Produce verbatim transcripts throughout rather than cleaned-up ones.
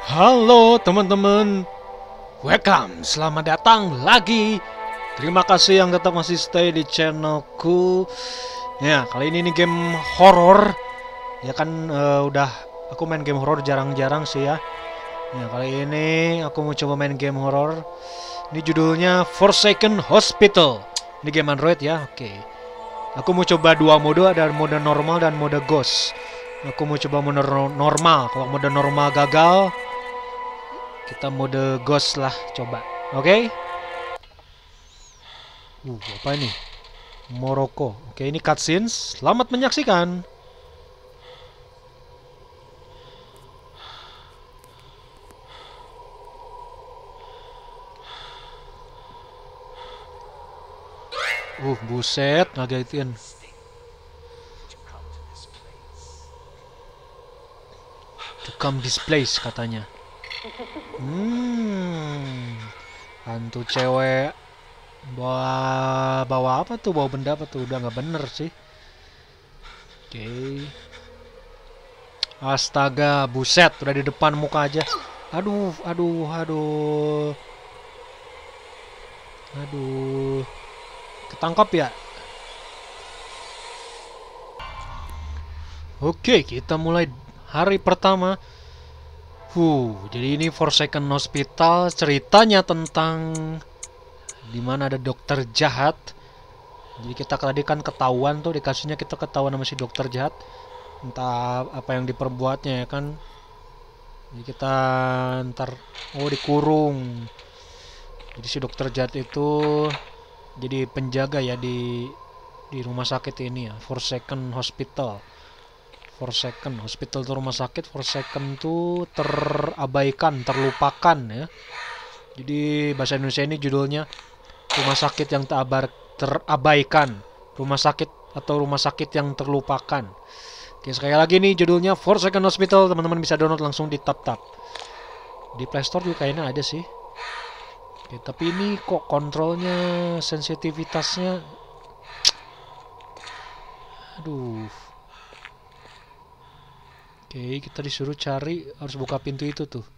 Halo teman-teman, welcome, selamat datang lagi. Terima kasih yang tetap masih stay di channelku. Ya, kali ini nih game horror. Ya kan eh, udah aku main game horror jarang-jarang sih ya. Ya, kali ini aku mau coba main game horror. Ini judulnya Forsaken Hospital. Ini game Android ya, oke. Aku mau coba dua mode, ada mode normal dan mode ghost. Aku mau coba mode normal. Kalau mode normal gagal, kita mode ghost lah coba. Oke. Okay? Uh, apa ini? Morocco. Oke, okay, ini cutscenes. Selamat menyaksikan. Uh, buset, ngagetin. To come this place katanya. Hmm. Hantu cewek bawa bawa apa tuh? Bawa benda apa tuh? Udah nggak bener sih. Oke. Okay. Astaga, buset, udah di depan muka aja. Aduh, aduh, aduh. Aduh. Ketangkap ya? Oke, kita mulai hari pertama. Huh, jadi ini Forsaken Hospital, ceritanya tentang dimana ada dokter jahat. Jadi kita tadi kan ketahuan tuh, dikasihnya kita ketahuan sama si dokter jahat. Entah apa yang diperbuatnya ya kan. Jadi kita ntar oh dikurung. Jadi si dokter jahat itu jadi penjaga ya di di rumah sakit ini ya, Forsaken Hospital. Forsaken Hospital itu rumah sakit, Forsaken itu terabaikan, terlupakan ya. Jadi bahasa Indonesia ini judulnya rumah sakit yang terabar, terabaikan, rumah sakit atau rumah sakit yang terlupakan. Oke, sekali lagi nih judulnya Forsaken Hospital, teman-teman bisa download langsung di tap-tap. Di Play Store juga kayaknya ada sih. Oke, tapi ini kok kontrolnya, sensitivitasnya, aduh. Oke, kita disuruh cari, harus buka pintu itu tuh.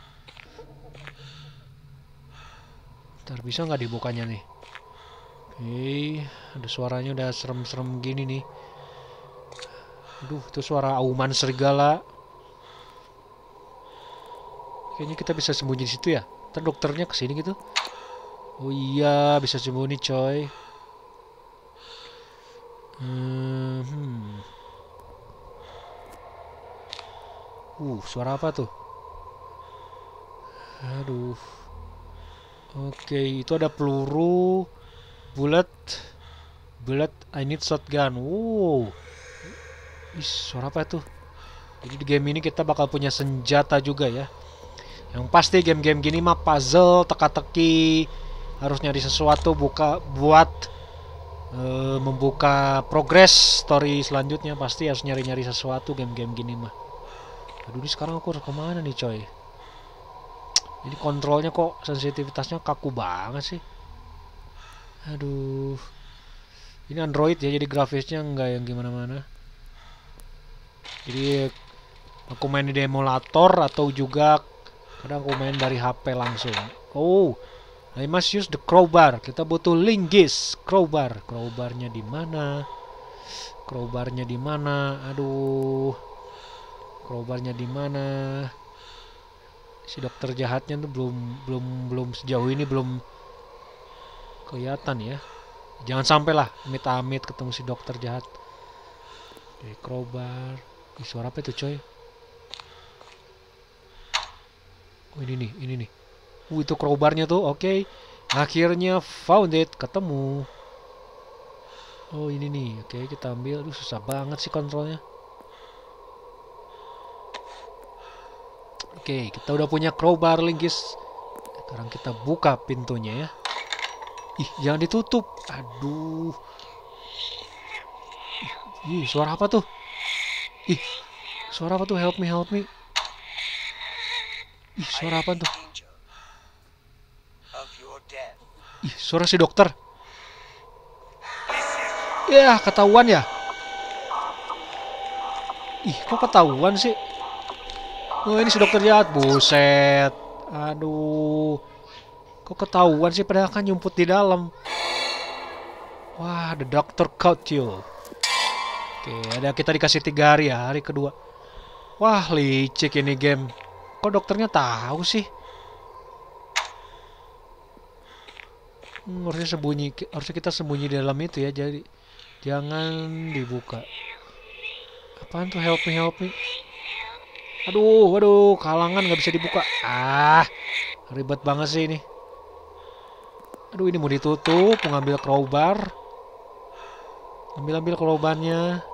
Ntar bisa nggak dibukanya nih? Oke, ada suaranya udah serem-serem gini nih. Aduh, itu suara auman serigala. Kayaknya kita bisa sembunyi di situ ya. Ntar dokternya kesini gitu. Oh iya, bisa sembunyi coy. Hmm. Uh, suara apa tuh? Aduh. Oke, itu ada peluru, bullet, bullet. I need shotgun. Wow. Ih, suara apa tuh? Jadi di game ini kita bakal punya senjata juga ya. Yang pasti game-game gini mah puzzle, teka-teki, harus nyari sesuatu buka buat uh, membuka progress story selanjutnya, pasti harus nyari-nyari sesuatu game-game gini mah. Aduh, ini sekarang aku harus kemana nih coy? Ini kontrolnya kok sensitivitasnya kaku banget sih. Aduh. Ini Android ya, jadi grafisnya nggak yang gimana-mana. Jadi aku main di emulator atau juga kadang aku main dari H P langsung. Oh, I must use the crowbar. Kita butuh linggis crowbar. Crowbarnya di mana? Crowbarnya di mana? Aduh. Crowbarnya di mana? Si dokter jahatnya tuh belum belum belum sejauh ini belum kelihatan ya. Jangan sampai lah amit-amit ketemu si dokter jahat. Oke, crowbar. Ih, suara apa itu coy? Oh, ini nih, ini nih. Uh, itu crowbarnya tuh. Oke. Okay. Akhirnya found it, ketemu. Oh, ini nih. Oke, okay, kita ambil. Aduh, susah banget sih kontrolnya. Oke, okay, kita udah punya crowbar linggis. Sekarang kita buka pintunya ya. Ih, jangan ditutup. Aduh. Ih, suara apa tuh? Ih, suara apa tuh? Help me, help me. Ih, suara apa tuh? Ih, suara si dokter. Ya, ketahuan ya. Ih, kok ketahuan sih? Oh, ini si dokter jahat. Buset. Aduh. Kok ketahuan sih, padahal kan nyumput di dalam. Wah, the doctor caught you. Oke, ada kita dikasih tiga hari ya, hari kedua. Wah, licik ini game. Kok dokternya tahu sih? Hmm, harusnya sembunyi, harusnya kita sembunyi di dalam itu ya, jadi jangan dibuka. Apaan tuh, help me, help me. Aduh, waduh, kalangan nggak bisa dibuka. Ah, ribet banget sih ini. Aduh, ini mau ditutup, mau ngambil crowbar. Ambil-ambil crowbarnya.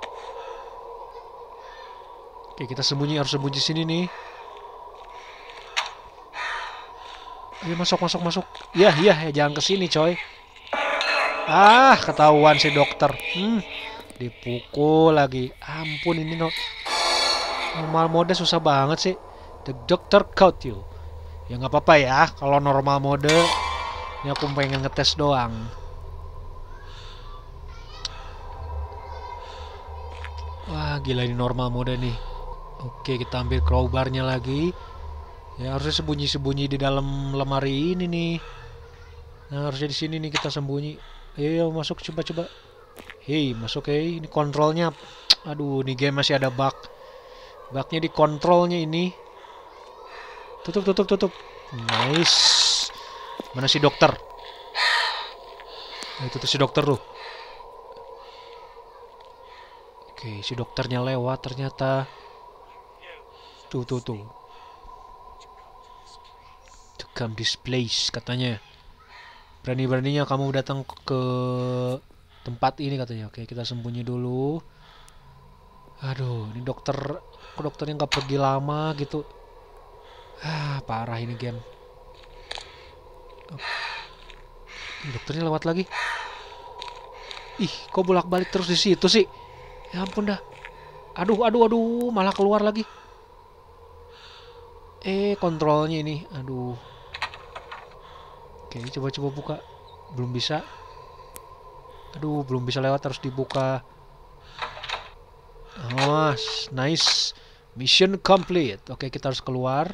Oke, kita sembunyi, harus sembunyi sini nih. Ayo masuk, masuk, masuk. Iya, iya, ya, jangan ke sini, coy. Ah, ketahuan si dokter. Hmm, dipukul lagi. Ampun, ini no normal mode susah banget sih. The doctor caught you. Ya nggak apa-apa ya, kalau normal mode. Ini aku pengen ngetes doang. Wah, gila ini normal mode nih. Oke, kita ambil crowbarnya lagi. Ya harusnya sembunyi-sembunyi di dalam lemari ini nih. Nah, harusnya di sini nih kita sembunyi. Ayo, masuk, coba-coba. Hei, masuk, hei. Ini kontrolnya. Aduh, ini game masih ada bug. Bugnya di kontrolnya ini. Tutup, tutup, tutup. Nice. Mana si dokter? Nah, itu tuh si dokter tuh. Oke, si dokternya lewat ternyata. Tuh, tuh, tuh. To come this place katanya. Berani-beraninya kamu datang ke tempat ini katanya. Oke, kita sembunyi dulu. Aduh, ini dokter, kok dokternya nggak pergi lama gitu. Ah, parah ini game. Oh. Ini dokternya lewat lagi. Ih, kok bolak-balik terus di situ sih? Ya ampun dah. Aduh, aduh, aduh, malah keluar lagi. Eh, kontrolnya ini, aduh. Oke, coba-coba buka. Belum bisa. Aduh, belum bisa lewat, harus dibuka. Oh, nice. Mission complete. Oke, kita harus keluar.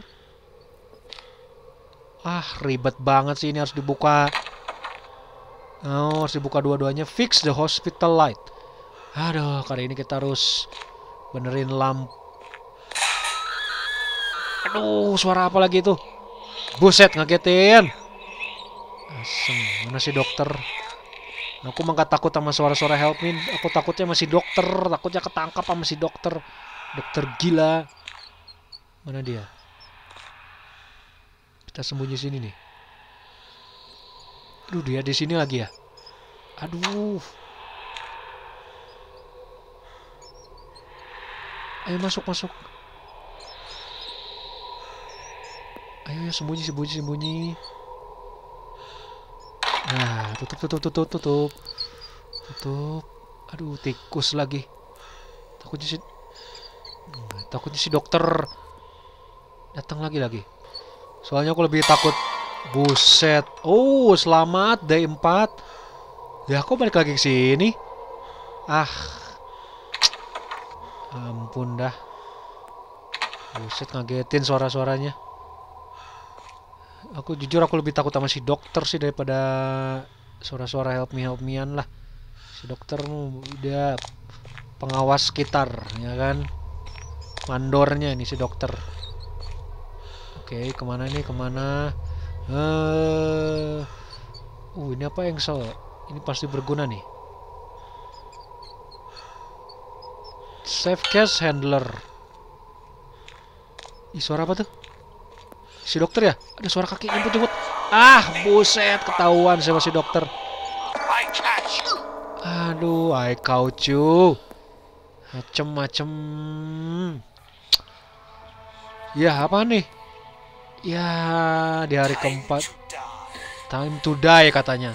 Ah, ribet banget sih ini, harus dibuka. Oh, harus dibuka dua-duanya. Fix the hospital light. Aduh, kali ini kita harus benerin lampu. Aduh, suara apa lagi itu? Buset, ngagetin. Asem, mana si dokter? Aku mah gak takut sama suara-suara help me. Aku takutnya masih dokter. Takutnya ketangkap sama si dokter. Dokter gila. Mana dia? Kita sembunyi sini nih. Aduh, dia di sini lagi ya. Aduh. Ayo masuk, masuk. Ayo, ayo sembunyi, sembunyi, sembunyi. Nah, tutup, tutup, tutup, tutup. Tutup. Aduh, tikus lagi. Takutnya si Takutnya si dokter datang lagi lagi. Soalnya aku lebih takut. Buset. Oh, selamat day empat. Ya, aku balik lagi ke sini. Ah. Ampun dah. Buset, ngagetin suara-suaranya. Aku jujur aku lebih takut sama si dokter sih daripada suara-suara help me help me-an lah. Si dokter udah pengawas sekitar, ya kan? Mandornya ini si dokter. Oke, kemana nih? Kemana? Uh, uh ini apa yang so? Ini pasti berguna nih. Save case handler. Ih, suara apa tuh? Si dokter ya? Ada suara kaki nyebut-nyebut. Ah, buset, ketahuan sama si dokter. Aduh, I caught you. Macem-macem. Ya, apa nih? Ya, di hari keempat. Time to die katanya.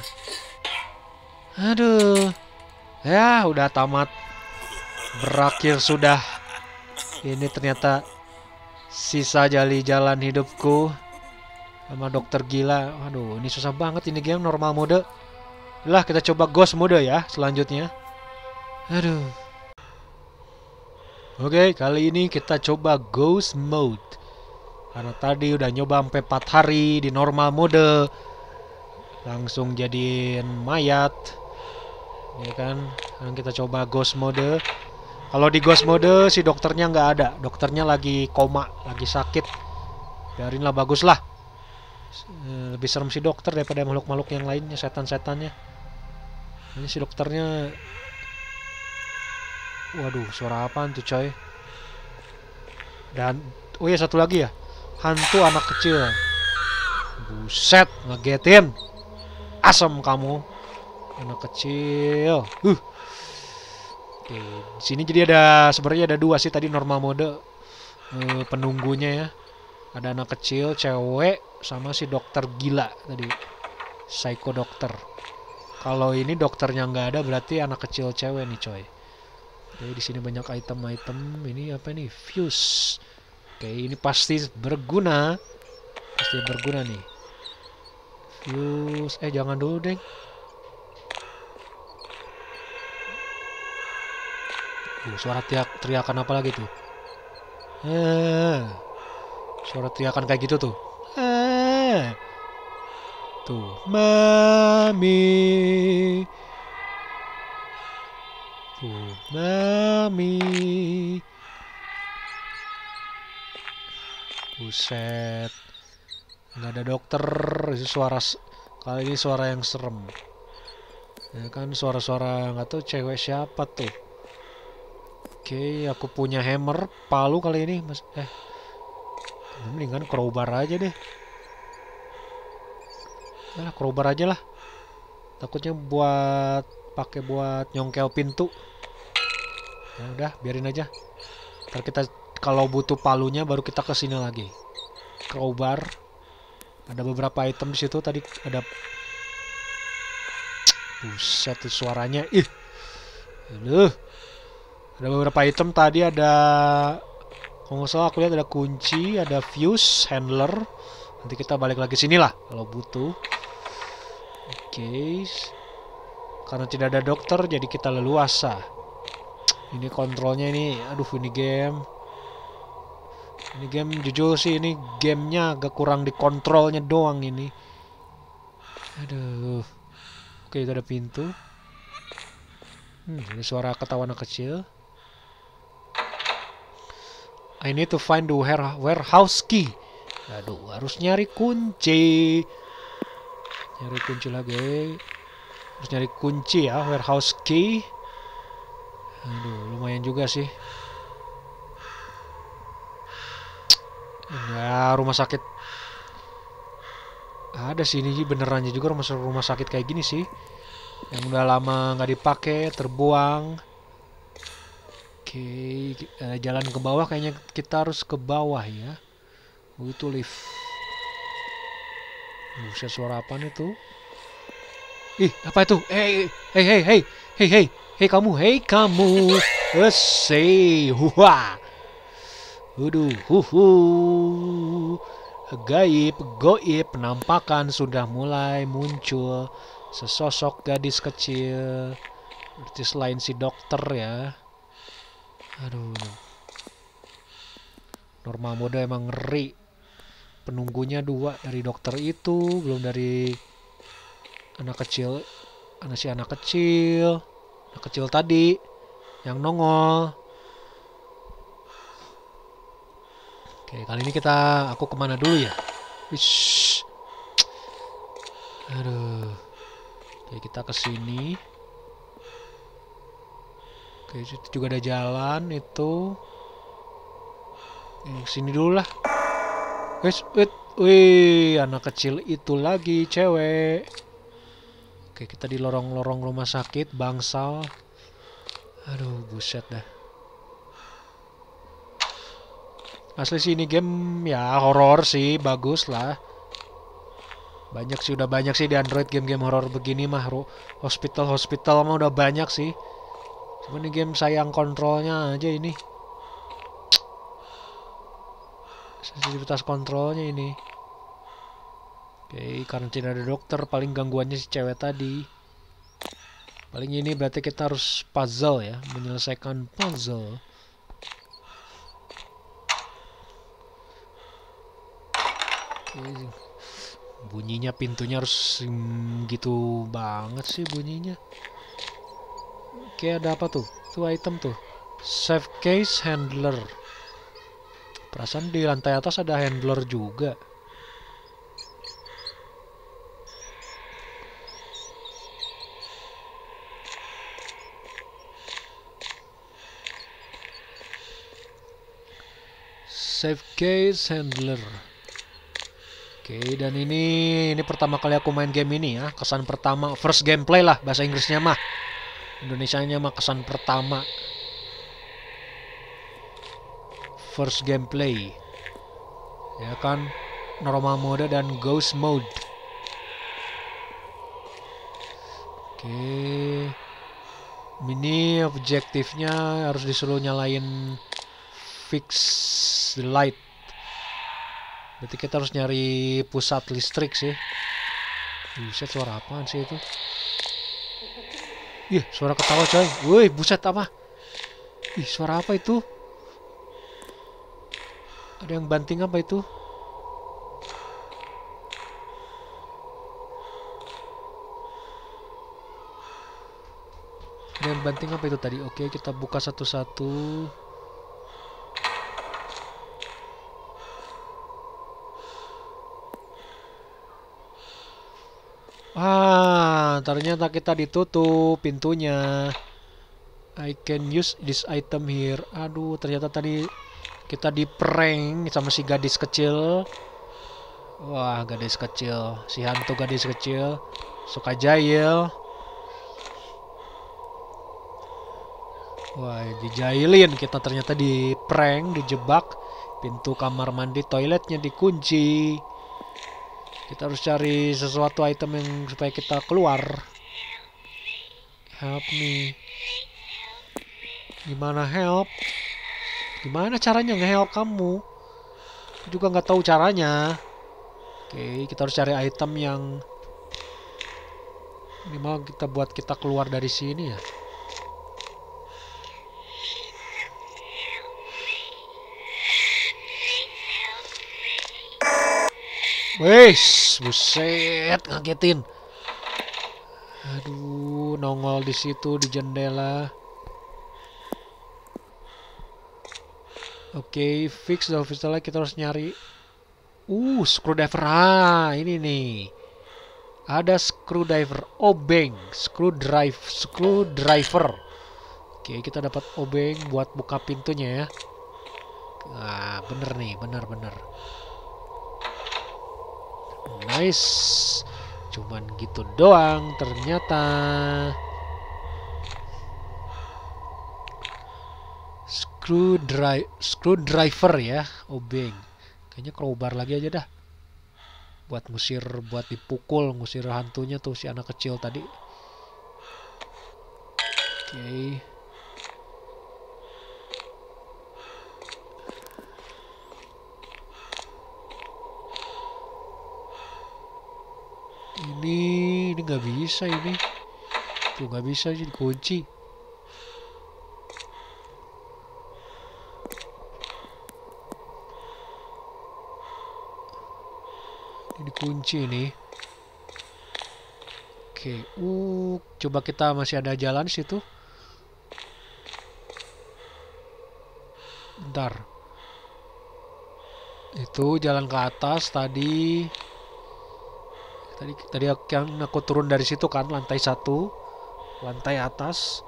Aduh. Ya, udah tamat. Berakhir sudah. Ini ternyata sisa jali jalan hidupku sama dokter gila. Aduh, ini susah banget ini game normal mode. Lah, kita coba ghost mode ya selanjutnya. Aduh. Oke, kali ini kita coba ghost mode. Karena tadi udah nyoba sampai empat hari di normal mode, langsung jadiin mayat. Ya kan? Sekarang kita coba ghost mode. Kalau di ghost mode si dokternya nggak ada, dokternya lagi koma, lagi sakit. Biarinlah, bagus lah. Lebih serem si dokter daripada makhluk-makhluk yang lainnya, setan-setannya. Ini si dokternya. Waduh, suara apaan tuh coy? Dan oh ya, satu lagi ya, hantu anak kecil. Buset, ngagetin. Asem kamu, anak kecil. Uh. Oke, di sini jadi ada sebenarnya ada dua sih tadi normal mode, eh, penunggunya ya. Ada anak kecil, cewek, sama si dokter gila tadi, psycho dokter. Kalau ini dokternya nggak ada, berarti anak kecil cewek nih coy. Oke, di sini banyak item-item. Ini apa nih? Fuse. Oke, ini pasti berguna, pasti berguna nih. Fuse. Eh, jangan dulu deng. Uh, suara teriak teriakan apa lagi tuh? Eh. Suara teriakan kayak gitu tuh. Eh. Tuh, mami. Tuh, mami. Buset. Nggak ada dokter. Itu suara, kali ini suara yang serem. Ya kan, suara-suara nggak tahu cewek siapa tuh. Oke, aku punya hammer, palu kali ini, Mas. Eh. Mendingan crowbar aja deh. Nah, crowbar aja lah. Takutnya buat pakai buat nyongkel pintu. Ya udah, biarin aja. Ntar kita kalau butuh palunya baru kita kesini lagi. Crowbar. Ada beberapa item di situ tadi ada. Buset tuh suaranya. Ih. Aduh. Ada beberapa item tadi ada. Kalau nggak salah aku lihat ada kunci, ada fuse, handler. Nanti kita balik lagi sini lah kalau butuh. Oke. Karena tidak ada dokter, jadi kita leluasa. Ini kontrolnya ini, aduh ini game. Ini game jujur sih, ini gamenya agak kurang dikontrolnya doang ini. Aduh. Oke, itu ada pintu. Hmm, ini suara ketawa anak kecil. I need to find the warehouse key. Aduh, harus nyari kunci. Nyari kunci lagi. Harus nyari kunci ya, warehouse key. Aduh, lumayan juga sih. Ya, rumah sakit. Ada sih ini beneran juga rumah rumah sakit kayak gini sih. Yang udah lama nggak dipakai, terbuang. Oke, uh, jalan ke bawah, kayaknya kita harus ke bawah ya. Oh, itu lift. Buset, suara apa nih tuh? Ih, apa itu? Hey, hey, hey, hey, hey, hey, hey kamu, hey kamu. Esay, huha. Waduh, huhu. Gaib, goib, penampakan sudah mulai muncul. Sesosok gadis kecil. Berarti selain si dokter ya. Aduh. Normal mode emang ngeri. Penunggunya dua, dari dokter itu, belum dari anak kecil. Anak si anak kecil. Anak kecil tadi yang nongol. Oke, kali ini kita aku kemana dulu ya? Wish. Aduh. Oke, kita ke sini. Oke, itu juga ada jalan itu. Oke, sini dulu lah. Wes, wait, wih, anak kecil itu lagi cewek. Oke, kita di lorong-lorong rumah sakit bangsal. Aduh, buset dah. Asli sih ini game ya horor sih, bagus lah. Banyak sih, udah banyak sih di Android game-game horor begini mah. Hospital-hospital mah udah banyak sih. Cuma ini game sayang kontrolnya aja ini. Sensitivitas kontrolnya ini. Oke, karena tidak ada dokter, paling gangguannya si cewek tadi. Paling ini berarti kita harus puzzle ya, menyelesaikan puzzle. Oke. Bunyinya pintunya harus hmm, gitu banget sih bunyinya. Oke, ada apa tuh? Tuh item tuh. Save case handler. Perasaan di lantai atas ada handler juga. Save case handler. Oke, dan ini ini pertama kali aku main game ini ya. Kesan pertama, first gameplay lah bahasa Inggrisnya mah. Indonesianya mah kesan pertama. First gameplay. Ya kan, normal mode dan ghost mode. Oke. Ini objektifnya harus disuruh nyalain fix the light. Berarti kita harus nyari pusat listrik sih. Buset, suara apaan sih itu? Ih, suara ketawa coy. Woi, buset apa? Ih, suara apa itu? Ada yang banting apa itu? Ada yang banting apa itu tadi? Oke, kita buka satu-satu. Ah, ternyata kita ditutup pintunya. I can use this item here. Aduh, ternyata tadi kita di prank sama si gadis kecil. Wah, gadis kecil. Si hantu gadis kecil. Suka jahil. Wah, dijailin kita, ternyata di prank, dijebak. Pintu kamar mandi toiletnya dikunci. Kita harus cari sesuatu item yang supaya kita keluar. Help me. Gimana help? Gimana caranya nge-help kamu? Aku juga nggak tahu caranya. Oke, kita harus cari item yang minimal kita buat kita keluar dari sini ya. Wes, buset, ngagetin. Aduh, nongol di situ di jendela. Oke, okay, fix the office light. Kita harus nyari. Uh, screwdriver. Ah, ini nih. Ada screwdriver, obeng, screwdriver, screwdriver. Oke, okay, kita dapat obeng buat buka pintunya ya. Ah, bener nih, bener-bener. Nice. Cuman gitu doang ternyata. Screwdriver, screwdriver ya, obeng. Kayaknya crowbar lagi aja dah. Buat ngusir, buat dipukul, ngusir hantunya tuh si anak kecil tadi. Oke. Okay. Ini, ini nggak bisa ini. Tuh nggak bisa sih, dikunci. Ini dikunci nih. Oke, uh, coba kita masih ada jalan situ. Bentar. Itu jalan ke atas tadi. Tadi tadi yang aku turun dari situ kan, lantai satu, lantai atas.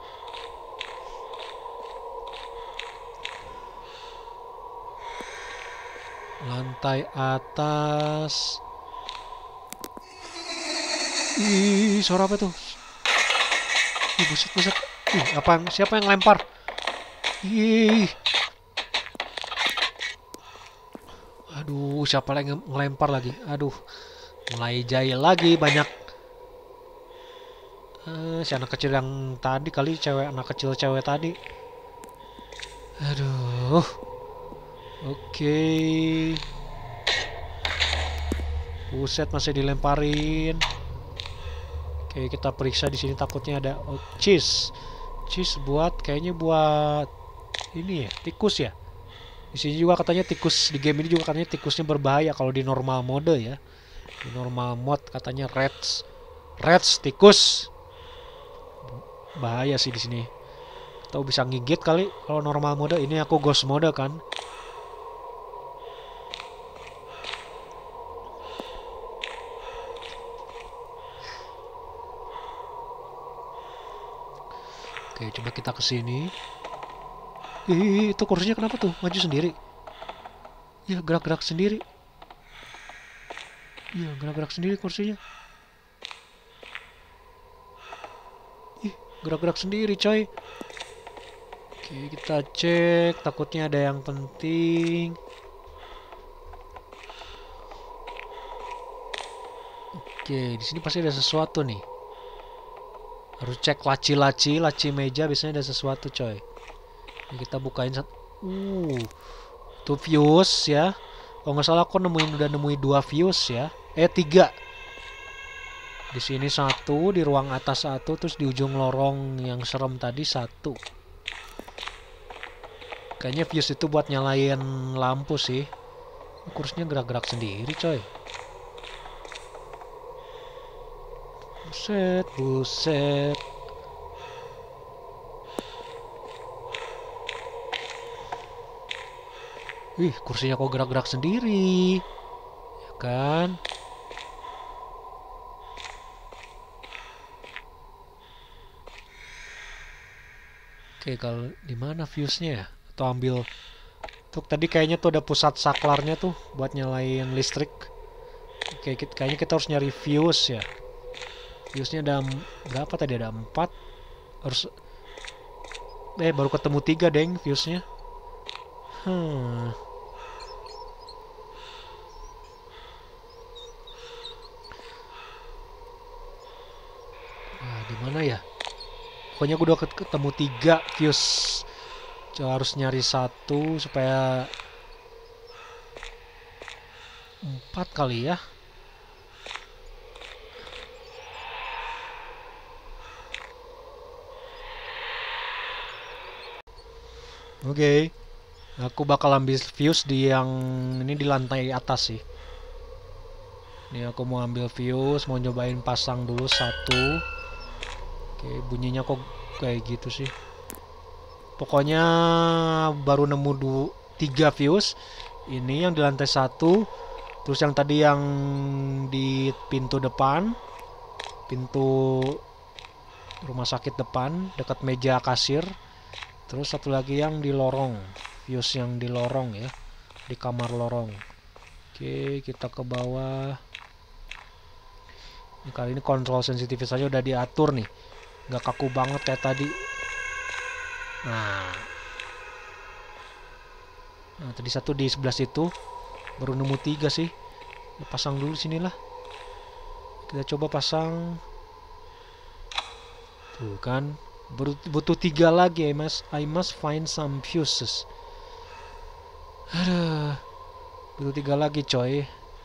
Lantai atas. Ih, suara apa tuh? Ih, buset, buset. Ih, apa? Siapa yang lempar? Ih. Aduh, siapa lagi yang ngelempar lagi? Aduh. Mulai jahil lagi banyak. Uh, si anak kecil yang tadi kali, cewek, anak kecil cewek tadi. Aduh. Oke. Okay. Buset, masih dilemparin. Oke, okay, kita periksa di sini, takutnya ada oh, cheese. Cheese buat kayaknya buat ini ya, tikus ya. Di sini juga katanya tikus, di game ini juga katanya tikusnya berbahaya kalau di normal mode ya. Di normal mode katanya rats, rats tikus bahaya sih di sini. Atau bisa ngigit kali kalau normal mode. Ini aku ghost mode kan. Oke, coba kita ke sini. Ih, itu kursinya kenapa tuh maju sendiri? Ya, gerak-gerak sendiri. Iya, gerak-gerak sendiri kursinya. Ih, gerak-gerak sendiri, coy. Oke, kita cek. Takutnya ada yang penting. Oke, di sini pasti ada sesuatu nih. Harus cek laci-laci, laci meja biasanya ada sesuatu, coy. Ini kita bukain satu. Uh, tuh fuse ya. Kalau nggak salah aku nemuin udah nemuin dua fuse ya. Eh tiga. Di sini satu, di ruang atas satu, terus di ujung lorong yang serem tadi satu. Kayaknya fuse itu buat nyalain lampu sih. Kursinya gerak-gerak sendiri, coy. Buset, buset. Wih, kursinya kok gerak-gerak sendiri. Ya kan? Oke, kalau di mana fuse-nya ya? Atau ambil tuh tadi kayaknya tuh ada pusat saklarnya tuh buat nyalain listrik. Oke, kita, kayaknya kita harus nyari fuse ya. Fuse-nya ada berapa tadi? Ada empat. Harus eh baru ketemu tiga deng fuse-nya. Hmm. Wah, di mana ya? Pokoknya gue udah ketemu tiga fuse. Coba harus nyari satu supaya empat kali ya. Oke, okay. Aku bakal ambil fuse di yang ini di lantai atas sih. Ini aku mau ambil fuse, mau cobain pasang dulu satu. Oke, okay, bunyinya kok kayak gitu sih. Pokoknya baru nemu dua, tiga fuse. Ini yang di lantai satu, terus yang tadi yang di pintu depan, pintu rumah sakit depan, dekat meja kasir. Terus satu lagi yang di lorong, fuse yang di lorong ya, di kamar lorong. Oke, kita ke bawah. Ini kali ini kontrol sensitivitasnya udah diatur nih, nggak kaku banget kayak tadi. Nah, nah tadi satu di sebelah situ, baru nemu tiga sih. Ya, pasang dulu sinilah. Kita coba pasang. Tuh kan. Butuh tiga lagi. I must, I must find some fuses. Aduh, butuh tiga lagi coy.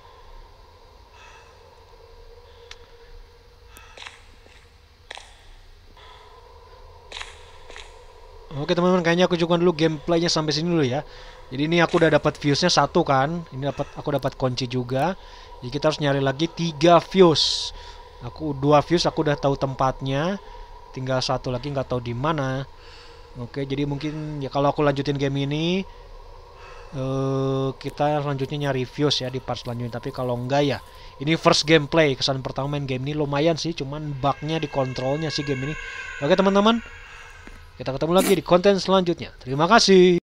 Oke teman-teman, kayaknya aku cukupkan dulu gameplaynya sampai sini dulu ya. Jadi ini aku udah dapat fuse-nya satu kan. Ini dapat, aku dapat kunci juga. Jadi kita harus nyari lagi tiga fuse. Aku dua fuse aku udah tahu tempatnya. Tinggal satu lagi nggak tahu di mana. Oke, jadi mungkin ya kalau aku lanjutin game ini uh, kita selanjutnya nyari fuse ya di part selanjutnya. Tapi kalau enggak ya, ini first gameplay, kesan pertama main game ini lumayan sih, cuman bugnya di kontrolnya sih game ini. Oke teman-teman, kita ketemu lagi di konten selanjutnya. Terima kasih.